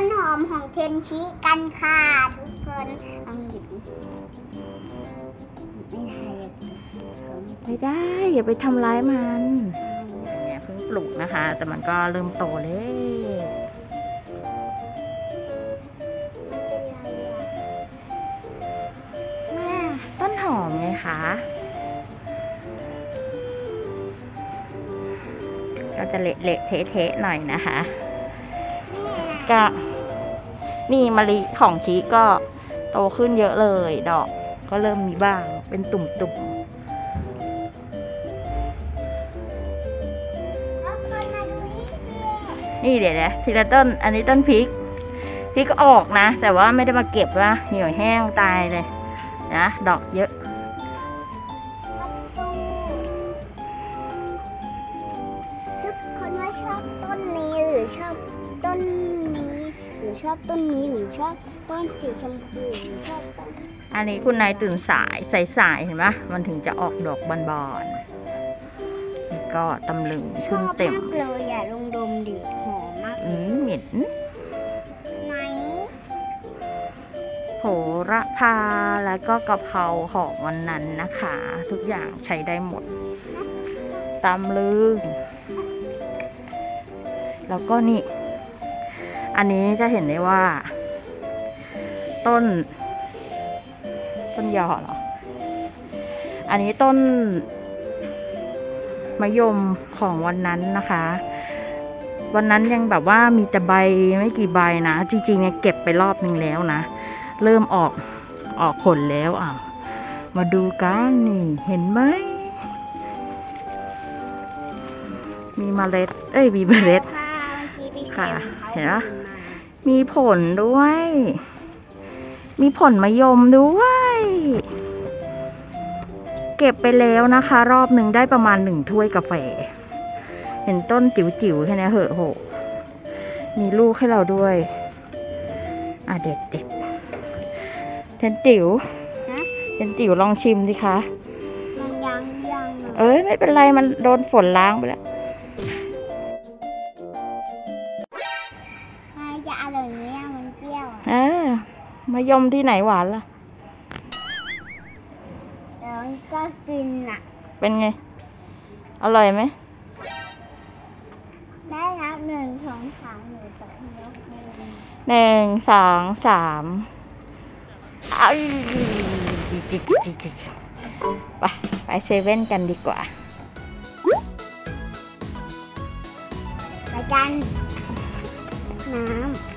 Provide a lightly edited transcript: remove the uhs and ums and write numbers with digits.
นหอมของเทนชิกันค่ะทุกคนลองหยิบไม่ได้อย่าไปทำร้ายมันเนี่ยเพิ่งปลูกนะคะแต่มันก็เริ่มโตเลยต้นหอมไงคะก็จะเละๆเทะๆหน่อยนะคะก็นี่มะลิของชีก็โตขึ้นเยอะเลยดอกก็เริ่มมีบ้างเป็นตุ่มๆนี่เดี๋ยวนะทีละต้นอันนี้ต้นพริกก็ออกนะแต่ว่าไม่ได้มาเก็บว่าเหี่ยวแห้งตายเลยนะดอกเยอะทุกคนว่าชอบต้นนี้หรือชอบต้นนี้หรือชอบต้นนี้หรือชอบต้นสีชมพูหรือชอบต้นอันนี้คุณนายตื่นสายสายเห็นไหมมันถึงจะออกดอกบานๆก็ตำลึงขึ้นเต็มเลยอย่าลงดมดิหอมมากเหม็นไหนโหระพาแล้วก็กะเพราของวันนั้นนะคะทุกอย่างใช้ได้หมดตำลึงแล้วก็นี่อันนี้จะเห็นได้ว่าต้นยอเหรออันนี้ต้นมะยมของวันนั้นนะคะวันนั้นยังแบบว่ามีแต่ใบไม่กี่ใบนะจริงๆเนี่ยเก็บไปรอบนึงแล้วนะเริ่มออกผลแล้วมาดูกันนี่เห็นไหมมีเมล็ดมีเมล็ดค่ะเห็นไหมมีผลด้วยมีผลมะยมด้วยเก็บไปแล้วนะคะรอบหนึ่งได้ประมาณ1 ถ้วยกาแฟเห็นต้นจิ๋วๆแค่นี้เหอะโหมีลูกให้เราด้วยเด็ดเทนติ๋วลองชิมสิคะยังไม่เป็นไรมันโดนฝนล้างไปแล้วจะอร่อยไหมมันเปรี้ยวมะยมที่ไหนหวานล่ะแล้วก็กินเป็นไงอร่อยไหมได้นับ1 2 3หนูจะยกมือ 1 2 3ไปเซเว่นกันดีกว่าไปกันน้ำ